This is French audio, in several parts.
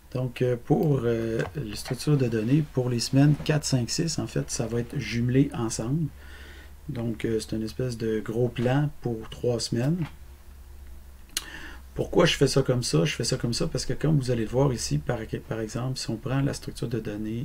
Donc, pour les structures de données, pour les semaines 4, 5, 6, en fait, ça va être jumelé ensemble. Donc, c'est une espèce de gros plan pour 3 semaines. Pourquoi je fais ça comme ça? Je fais ça comme ça parce que comme vous allez le voir ici, par exemple, si on prend la structure de données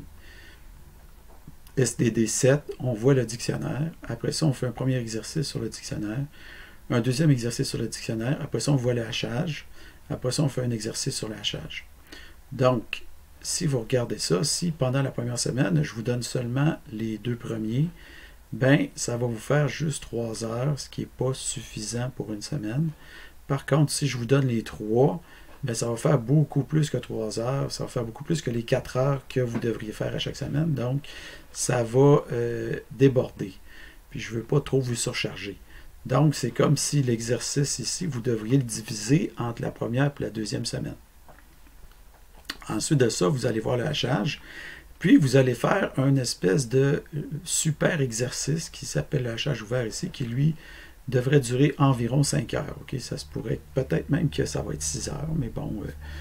SDD7, on voit le dictionnaire. Après ça, on fait un premier exercice sur le dictionnaire. Un deuxième exercice sur le dictionnaire. Après ça, on voit le hachage. Après ça, on fait un exercice sur le hachage. Donc, si vous regardez ça, si pendant la première semaine, je vous donne seulement les 2 premiers, ben, ça va vous faire juste 3 heures, ce qui n'est pas suffisant pour une semaine. Par contre, si je vous donne les 3, ben, ça va faire beaucoup plus que 3 heures, ça va faire beaucoup plus que les 4 heures que vous devriez faire à chaque semaine. Donc, ça va déborder. Puis, je ne veux pas trop vous surcharger. Donc, c'est comme si l'exercice ici, vous devriez le diviser entre la première et la deuxième semaine. Ensuite de ça, vous allez voir le hachage. Puis, vous allez faire un espèce de super exercice qui s'appelle le hachage ouvert ici, qui, lui, devrait durer environ 5 heures. Okay? Ça se pourrait peut-être même que ça va être 6 heures, mais bon,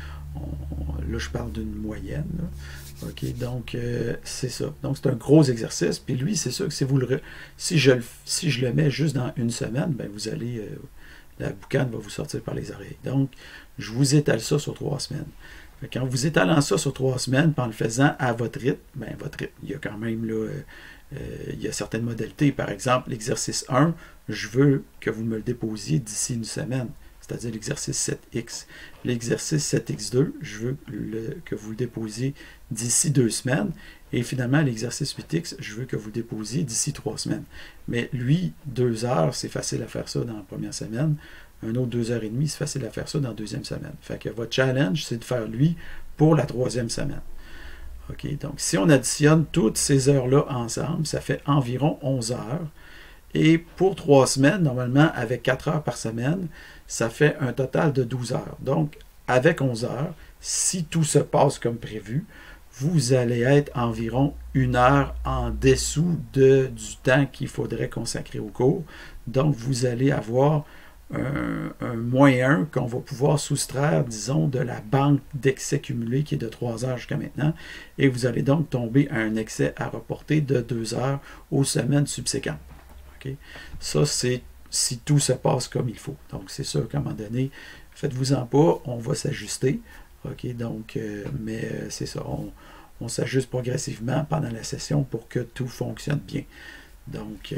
là, je parle d'une moyenne. Là. Okay? Donc, c'est ça. Donc, c'est un gros exercice. Puis lui, c'est sûr que si je le mets juste dans une semaine, ben, vous allez... la boucane va vous sortir par les oreilles. Donc, je vous étale ça sur 3 semaines. Quand vous étalant ça sur 3 semaines, puis en le faisant à votre rythme, ben, votre rythme, il y a quand même là, il y a certaines modalités. Par exemple, l'exercice 1, je veux que vous me le déposiez d'ici une semaine, c'est-à-dire l'exercice 7x. L'exercice 7x2, je veux que vous le déposiez d'ici 2 semaines. Et finalement, l'exercice 8x, je veux que vous le déposiez d'ici 3 semaines. Mais lui, 2 heures, c'est facile à faire ça dans la première semaine. Un autre 2h30, c'est facile à faire ça dans la deuxième semaine. Fait que votre challenge, c'est de faire lui pour la 3e semaine. OK, donc si on additionne toutes ces heures-là ensemble, ça fait environ 11 heures. Et pour 3 semaines, normalement, avec 4 heures par semaine, ça fait un total de 12 heures. Donc, avec 11 heures, si tout se passe comme prévu, vous allez être environ 1 heure en dessous du temps qu'il faudrait consacrer au cours. Donc, vous allez avoir un moins 1 qu'on va pouvoir soustraire, disons, de la banque d'excès cumulé qui est de 3 heures jusqu'à maintenant. Et vous allez donc tomber à un excès à reporter de 2 heures aux semaines subséquentes. Okay? Ça, c'est si tout se passe comme il faut. Donc, c'est sûr qu'à un moment donné, faites-vous-en pas, on va s'ajuster. Okay? Donc, mais c'est ça, on s'ajuste progressivement pendant la session pour que tout fonctionne bien. Donc,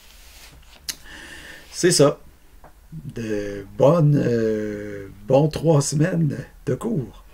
c'est ça. Bons 3 semaines de cours.